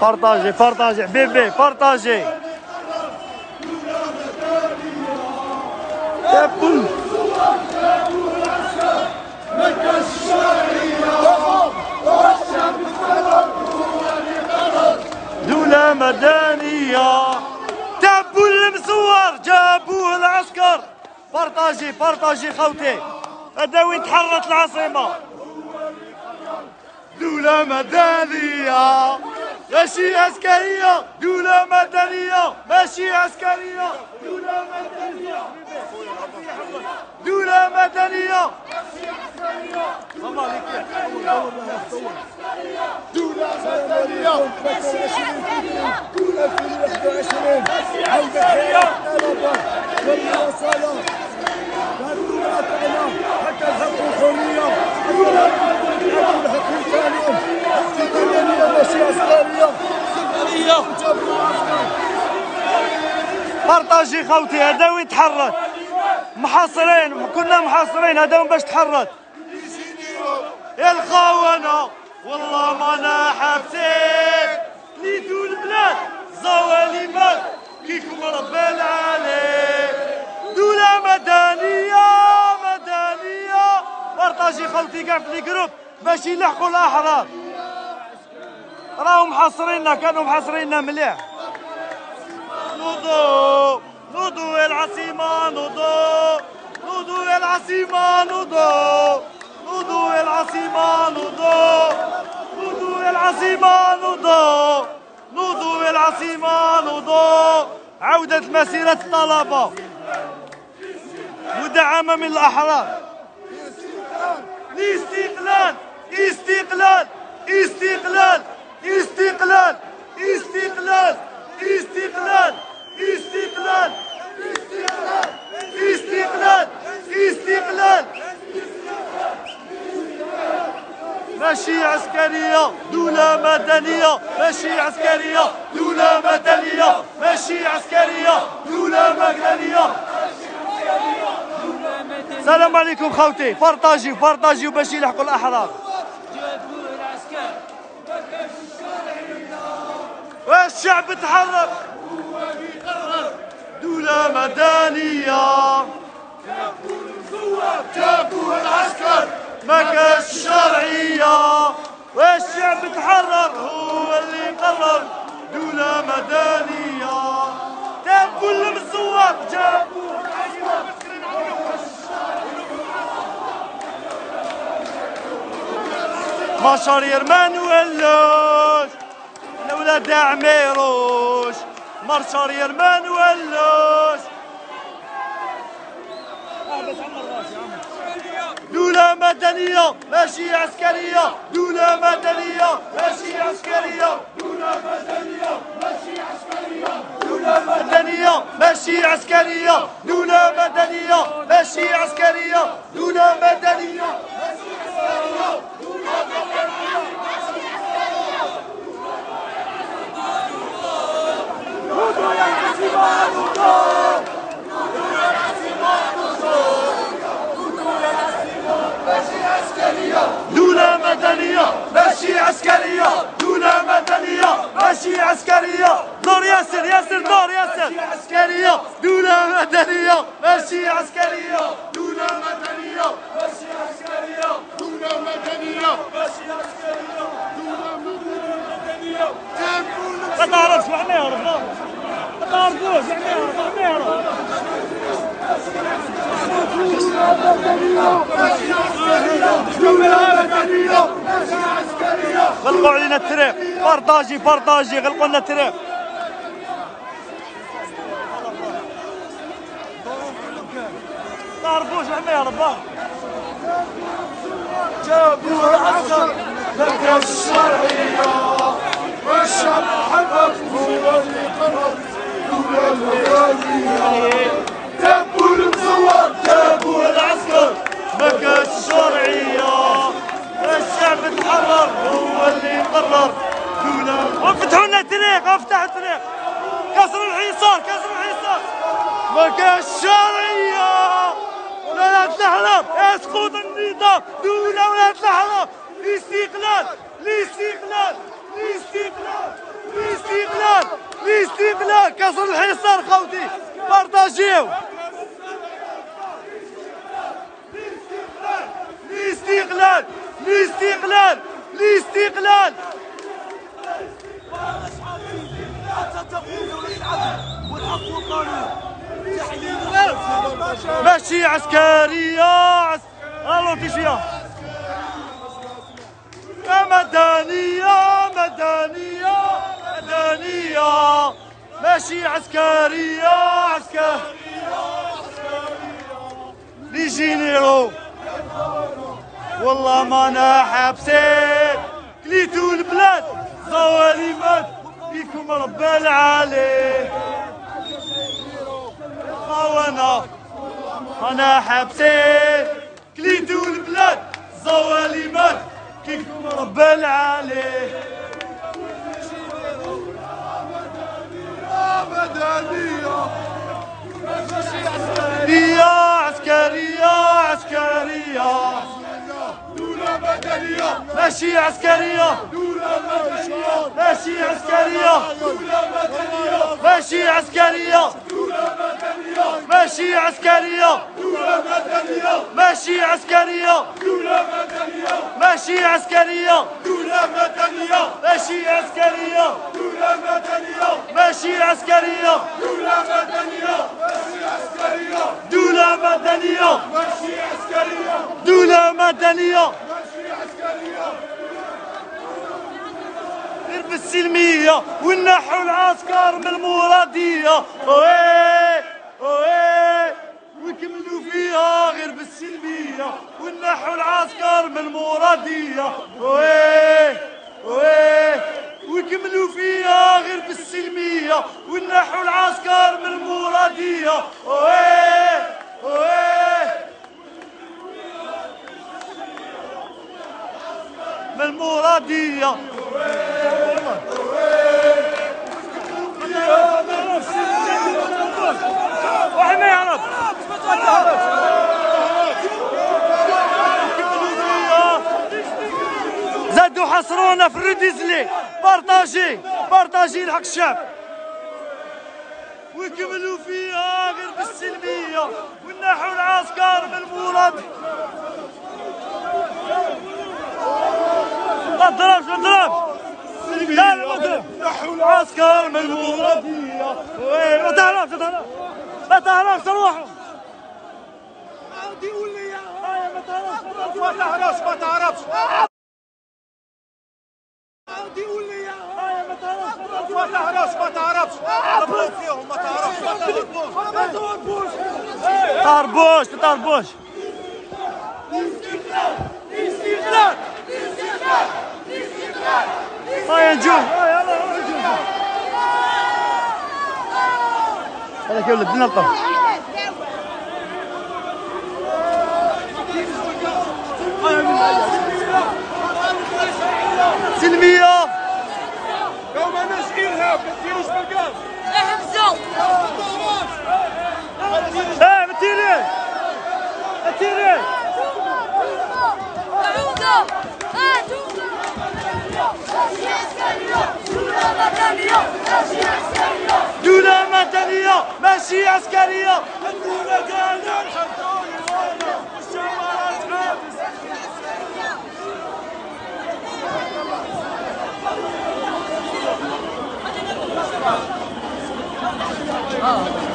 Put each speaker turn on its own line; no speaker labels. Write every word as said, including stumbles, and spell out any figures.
بارطاجي بارطاجي حبيبي بارطاجي. دولة مدنية تابوا المزور جابوه العسكر. بارطاجي بارطاجي خوتي هذا وين تحررت العاصمة. دولة مدنية ماشي عسكرية. دولة مدنية ماشي عسكرية. دولة مدنية دولة مدنية دولة مدنية
ألفين وواحد وعشرين عودة الطلبة والمواصلة والدولة تاعنا حتى الحقوقية الحقوق تاعهم مدنية ماشي عسكرية.
بارطاجي خوتي هذا وين تحرك. محاصرين كنا محاصرين هذا وين باش تحرك. يا الخونة والله ما انا حابسين ليدو البلاد زواليبات كيكم رب العالي. دولة مدنية مدنية. بارطاجي خوتي كاع في لي جروب باش يلحقوا الاحرار. راهم محاصريننا كانوا محاصريننا مليح. نوضوا نوضوا يا العاصمة نوضوا نوضوا يا العاصمة نوضوا نوضوا يا العاصمة نوضوا نوضوا يا العاصمة نوضوا نوضوا يا العاصمة نوضوا. عودة مسيرة الطلبة مدعمة من الأحرار. الاستقلال استقلال استقلال استقلال استقلال استقلال استقلال استقلال استقلال ماشي عسكرية. دولة مدنية ماشي عسكرية. دولة مدنية ماشي عسكرية. دولة مدنية. السلام عليكم خوتي بارطاجيو بارطاجيو باش يلحقوا الأحرار. والشعب تحرك. دولة مدنية جابوه العسكر ما كاش شرعية. والشعب تحرر هو اللي قرر. دولة مدنية جابوا المزور جابوه العسكر. مشارير ما نولوش الولاد عميروش. مشارير ما نولوش. دولة مدنية ماشي عسكرية. دولة مدنية ماشي عسكرية. دولة مدنية ماشي عسكرية. دولة مدنية ماشي عسكرية. دولة مدنية ماشي عسكرية. دولة مدنية ماشي عسكرية. نوضوا يا العاصمة نوضوا نوضوا يا العاصمة نوضوا نوضوا يا العاصمة ماشي عسكرية. دولة مدنية ماشي عسكرية. دولة مدنية ماشي عسكرية. دور ياسر ياسر دور ياسر ماشي عسكرية. دولة مدنية ماشي عسكرية. دولة مدنية ماشي عسكرية. دولة مدنية ماشي عسكرية. دولة مدنية. ما تعرفش وين يهرب ما تعرفوش وين يهرب وين يهرب. دولة مدنية ماشي عسكرية. غلقوا علينا الطريق. بارطاجي بارطاجي غلقوا لنا الطريق. ما تعرفوش وين يهرب. جابوا العسكر ما كاش شرعية. والشعب حقق هو اللي قرر. دولة مدنية جابوا المزور جابوا العسكر ما كاش شرعية. الشعب تحرر هو اللي قرر. دولة وفتحوا لنا الطريق افتحوا الطريق. كسروا الحصار كسروا الحصار. ما كاش شرعية. ولا تحرر اسقط النظام. دولة ولا تحرر. الاستقلال الاستقلال الاستقلال الاستقلال الاستقلال كسر الحصار خوتي بارطاجيو الاستقلال الاستقلال الاستقلال
حتى تقوم دولة العدل والحق والقانون.
ماشي عسكرية عس... الو تيشيا مدنية مدنية مدنية ماشي عسكرية عسكرية لي جينيرو والله ما انا حابسين كليتو البلاد ظواليمات فيكم رب العالي وانا انا حابسين كليتو البلاد ظواليمات فيكم رب العالي
مدنية
عسكرية عسكرية عسكرية
دولة مدنية
ماشي عسكرية
دولة مدنية
ماشي عسكرية
دولة مدنية
ماشي عسكرية
دولة مدنية
ماشي عسكرية
دولة مدنية
ماشي عسكرية
دولة مدنية
ماشي عسكرية
دولة مدنية
ماشي عسكرية
دولة مدنية
ماشي عسكرية
دولة مدنية ماشي عسكرية
دولة مدنية
ماشي عسكرية
دولة مدنية
ماشي عسكرية
غير بالسلمية ونحوا العسكر من المرادية اويه اويه ويكملوا فيها غير بالسلمية ونحوا العسكر من المرادية اويه اويه ويكملوا فيها غير بالسلمية ونحوا العسكر من المرادية اويه اويه من المرادية واحد ما يعرف زادوا حصرونا في الريديزلي بارطاجي بارطاجي لحق الشعب ويكملوا فيها غير بالسلمية ونحوا العسكر من المراد ما تضربش ما تضربش لا لا ما تضربش نحوا العسكر من المرادية وي ما تهربش ما تهربش ما تهربش روحوا
عاودي ولي يا
ما تهربش
ما تعرفش ما تعرفش عاودي ولي يا
ما تهربش
ما تعرفش ما تعرفش ضربوا فيهم ما تعرفش ما تهربوش ما تهربوش
تهربوش ما تهربوش
استقلال استقلال استقلال استقلال
هيا نجوم هيا نجوم هذاك يولد بدنا نطلع سلمية
لو ما ناش إرهاب ما تديروش بالقاف
احبسوا
اه ما تيريش ما تيريش
عودوا هاتوا ماشي عسكرية دولة مدنية ماشي عسكرية
دولة مدنية ماشي عسكرية
الدولة قالوا الحمدوني وانا والشوارع حابس